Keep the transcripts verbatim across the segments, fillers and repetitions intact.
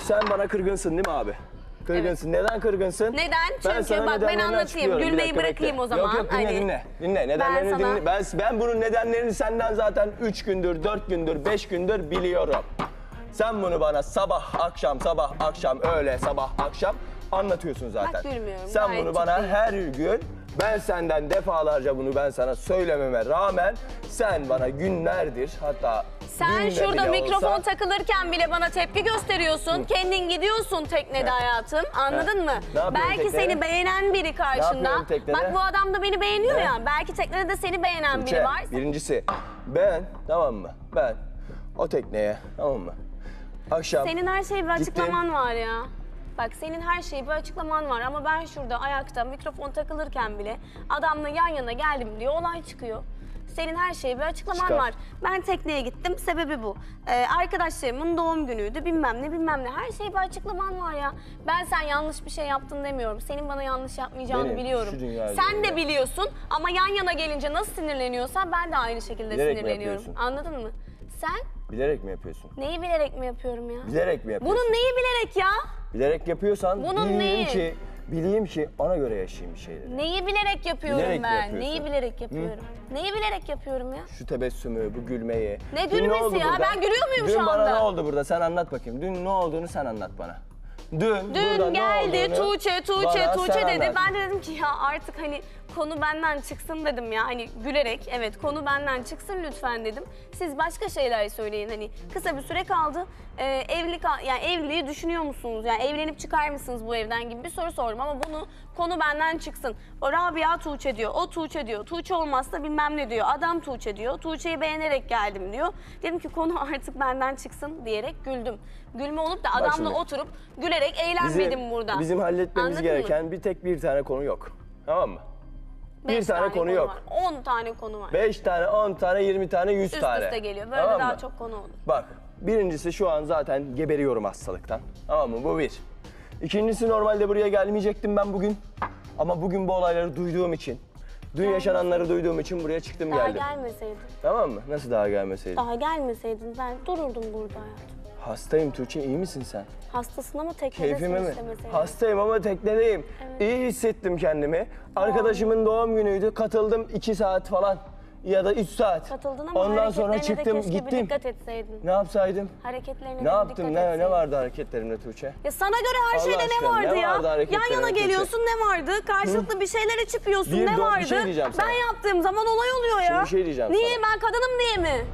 sen bana kırgınsın değil mi abi? Kırgınsın. Evet. Neden kırgınsın? Neden? Ben Çünkü bak ben anlatayım. Gülmeyi bırakayım bekle. o zaman. Yok yok dinle hani... dinle. Dinle. Nedenlerini ben sana... dinle. Ben, ben bunun nedenlerini senden zaten üç gündür, dört gündür, beş gündür biliyorum. Sen bunu bana sabah, akşam, sabah, akşam, öğle, sabah, akşam anlatıyorsun zaten. Bak gülmüyorum. Sen bunu bana ciddiyim. her gün, ben senden defalarca bunu ben sana söylememe rağmen sen bana günlerdir hatta sen şurada mikrofon olsa... takılırken bile bana tepki gösteriyorsun. Hı. Kendin gidiyorsun teknede He. hayatım. Anladın He. mı? Belki teknede? seni beğenen biri karşında. Bak bu adam da beni beğeniyor He. ya. Belki teknede de seni beğenen Tuğçe, biri var. Birincisi ben tamam mı? Ben o tekneye tamam mı? Akşam senin her şeyi bir açıklaman gittim. var ya. Bak senin her şeyi bir açıklaman var ama ben şurada ayakta mikrofon takılırken bile adamla yan yana geldim diye olay çıkıyor. Senin her şeyi bir açıklaman Çıkar. var. Ben tekneye gittim, sebebi bu. Ee, arkadaşlarımın doğum günüydü, bilmem ne bilmem ne. Her şeyi bir açıklaman var ya. Ben sen yanlış bir şey yaptın demiyorum. Senin bana yanlış yapmayacağını Benim, biliyorum. Sen de biliyorsun ama yan yana gelince nasıl sinirleniyorsan ben de aynı şekilde Bilerek sinirleniyorum. Anladın mı? Sen? Bilerek mi yapıyorsun? Neyi bilerek mi yapıyorum ya? Bilerek mi yapıyorsun? Bunun neyi bilerek ya? Bilerek yapıyorsan Bunun bileyim neyi? ki, bileyim ki ona göre yaşayayım bir şeyleri. Neyi bilerek yapıyorum bilerek ben? Neyi bilerek yapıyorum? Hı? Neyi bilerek yapıyorum ya? Şu tebessümü, bu gülmeyi. Ne gülmesi ya? Burada? Ben gülüyor muyum Dün şu anda? Dün bana ne oldu burada? Sen anlat bakayım. Dün ne olduğunu sen anlat bana. Dün, Dün geldi Tuğçe, Tuğçe, Tuğçe dedi. Anlat. Ben de dedim ki ya artık hani konu benden çıksın dedim ya. Hani gülerek evet konu benden çıksın lütfen dedim. Siz başka şeyler söyleyin hani kısa bir süre kaldı. Ee, evlilik yani evliliği düşünüyor musunuz? Yani evlenip çıkar mısınız bu evden gibi bir soru sordum ama bunu konu benden çıksın. O Rabia Tuğçe diyor, o Tuğçe diyor. Tuğçe olmazsa bilmem ne diyor. Adam Tuğçe diyor. Tuğçe'yi beğenerek geldim diyor. Dedim ki konu artık benden çıksın diyerek güldüm. Gülme olup da adamla şimdi, oturup gülerek eğlenmedim bizim, burada. Bizim halletmemiz Anladın gereken mı? bir tek bir tane konu yok. Tamam mı? Beş bir tane, tane konu, konu yok. Var. on tane konu var. Beş tane, on tane, yirmi tane, yüz Üst tane. Üst üste geliyor. Böyle tamam daha mı? çok konu olur. Bak, birincisi şu an zaten geberiyorum hastalıktan. Tamam mı? Bu bir. İkincisi normalde buraya gelmeyecektim ben bugün. Ama bugün bu olayları duyduğum için, dün Gelmeseydin. yaşananları duyduğum için buraya çıktım daha geldim. Daha gelmeseydin. Tamam mı? Nasıl daha gelmeseydin? Daha gelmeseydin ben dururdum burada hayatım. Hastayım Tuğçe, iyi misin sen? Hastasın ama teknedesin istemeseydin. Hastayım ama teknedeyim. Evet. İyi hissettim kendimi. Arkadaşımın doğum günüydü, katıldım iki saat falan. Ya da üç saat. Katıldın ama ondan sonra çıktım de keşke gittim. Bir dikkat etseydin. Ne yapsaydım? Hareketlerine ne yaptım? dikkat Ne, etseydin. ne vardı hareketlerimde Tuğçe? Ya sana göre her Allah şeyde aşkına, ne vardı ne ya? Vardı Yan yana geliyorsun ne vardı? Karşılıklı Hı? bir şeyler içip yiyorsun bir ne do- vardı? Bir şey diyeceğim sana. Ben yaptığım zaman olay oluyor ya. Şimdi bir şey diyeceğim Niye? sana. Ben kadınım diye mi?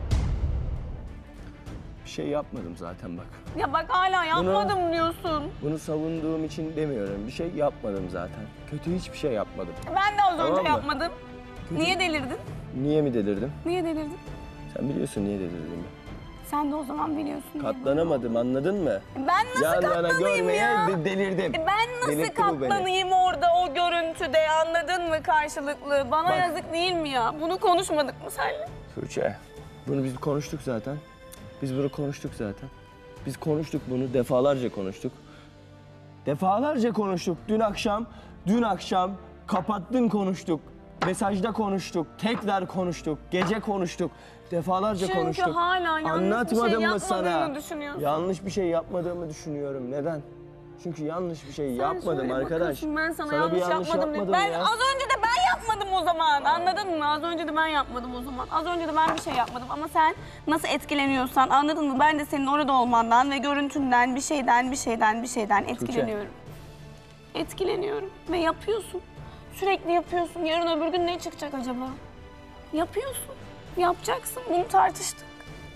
Bir şey yapmadım zaten bak. Ya bak hala yapmadım bunu, diyorsun. Bunu savunduğum için demiyorum. Bir şey yapmadım zaten. Kötü hiçbir şey yapmadım. Ben de az tamam önce mı? yapmadım. Kötü. Niye delirdin? Niye mi delirdim? Niye delirdin? Sen biliyorsun niye delirdiğimi. Sen de o zaman biliyorsun. Katlanamadım anladın mı? Ben nasıl Yan katlanayım ya? delirdim. E ben nasıl Delirtti katlanayım orada o görüntüde anladın mı karşılıklı? Bana Bak. yazık değil mi ya? Bunu konuşmadık mı seninle? Tuğçe, bunu biz konuştuk zaten. Biz bunu konuştuk zaten. Biz konuştuk bunu, defalarca konuştuk. Defalarca konuştuk. Dün akşam, dün akşam kapattın konuştuk. Mesajda konuştuk, tekrar konuştuk, gece konuştuk. Defalarca Çünkü konuştuk. Çünkü hala yanlış Anlatmadım bir şey mı sana? yapmadığını düşünüyorsun. Yanlış bir şey yapmadığımı düşünüyorum. Neden? Çünkü yanlış bir şey Sen yapmadım arkadaş. Ben sana, sana yanlış, yanlış yapmadım. yapmadım ben ya. az önce de ben yapmadım o zaman. Aa. Anladın mı? Az önce de ben yapmadım o zaman. Az önce de ben bir şey yapmadım ama sen nasıl etkileniyorsan anladın mı? Ben de senin orada olmandan ve görüntünden bir şeyden bir şeyden bir şeyden etkileniyorum. Tuğçe. Etkileniyorum ve yapıyorsun. Sürekli yapıyorsun. Yarın öbür gün ne çıkacak acaba? Yapıyorsun. Yapacaksın. Bunu tartıştık.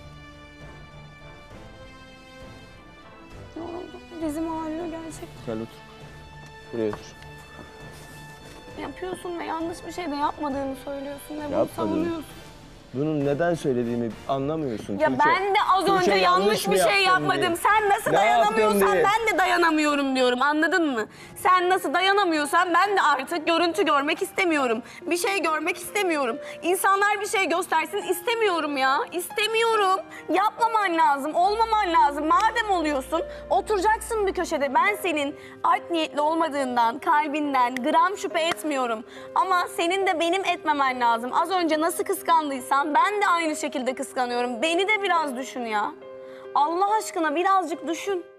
Yoruldum. Dizim ağrıyor gerçekten. Gel otur. Buraya otur. Yapıyorsun ve yanlış bir şey de yapmadığını söylüyorsun ve bunu savunuyorsun. Bunun neden söylediğimi anlamıyorsun Ya Tuğçe. ben de az Tuğçe, önce yanlış bir şey yapmadım. Diye. Sen nasıl ne dayanamıyorsan ben de dayanamıyorum diyorum. Anladın mı? Sen nasıl dayanamıyorsan ben de artık görüntü görmek istemiyorum. Bir şey görmek istemiyorum. İnsanlar bir şey göstersin istemiyorum ya. İstemiyorum. Yapmaman lazım. Olmaman lazım. Madem oluyorsun oturacaksın bir köşede. Ben senin art niyetli olmadığından, kalbinden gram şüphe etmiyorum. Ama senin de benim etmemen lazım. Az önce nasıl kıskandıysan ben de aynı şekilde kıskanıyorum. Beni de biraz düşün ya. Allah aşkına birazcık düşün.